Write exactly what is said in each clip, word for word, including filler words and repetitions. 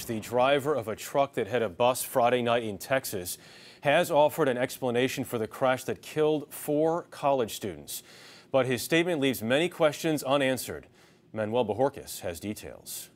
The driver of a truck that hit a bus Friday night in Texas has offered an explanation for the crash that killed four college students. But his statement leaves many questions unanswered. Manuel Bojorquez has details.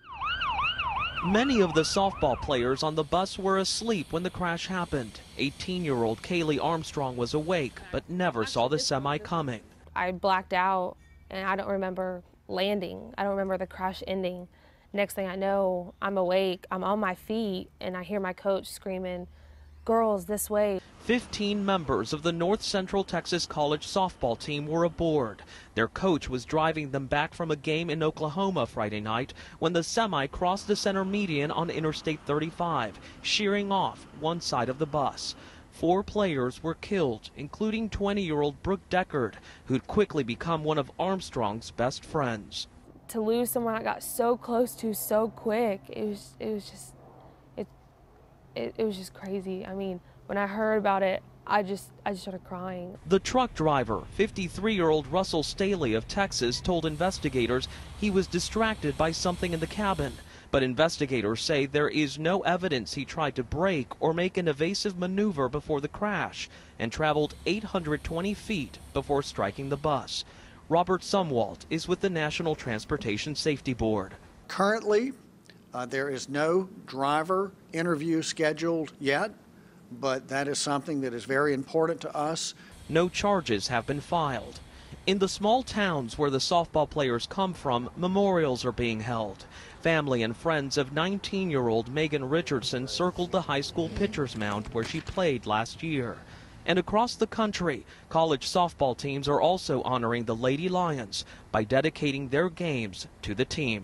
Many of the softball players on the bus were asleep when the crash happened. eighteen-year-old Kaylee Armstrong was awake, but never saw the semi coming. I blacked out, and I don't remember landing. I don't remember the crash ending. Next thing I know, I'm awake, I'm on my feet, and I hear my coach screaming, "Girls, this way." fifteen members of the North Central Texas College softball team were aboard. Their coach was driving them back from a game in Oklahoma Friday night when the semi crossed the center median on Interstate thirty-five, shearing off one side of the bus. Four players were killed, including twenty-year-old Brooke Deckard, who'd quickly become one of Armstrong's best friends. To lose someone I got so close to so quick, it was, it was just, it, it, it was just crazy. I mean, when I heard about it, I just, I just started crying. The truck driver, fifty-three-year-old Russell Staley of Texas, told investigators he was distracted by something in the cabin. But investigators say there is no evidence he tried to brake or make an evasive maneuver before the crash and traveled eight hundred twenty feet before striking the bus. Robert Sumwalt is with the National Transportation Safety Board. Currently, uh, there is no driver interview scheduled yet, but that is something that is very important to us. No charges have been filed. In the small towns where the softball players come from, memorials are being held. Family and friends of nineteen-year-old Megan Richardson circled the high school pitcher's mound where she played last year. And across the country, college softball teams are also honoring the Lady Lions by dedicating their games to the team.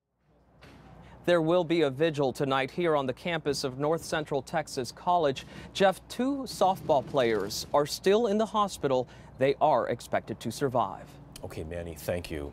There will be a vigil tonight here on the campus of North Central Texas College. Jeff, two softball players are still in the hospital. They are expected to survive. Okay, Manny, thank you.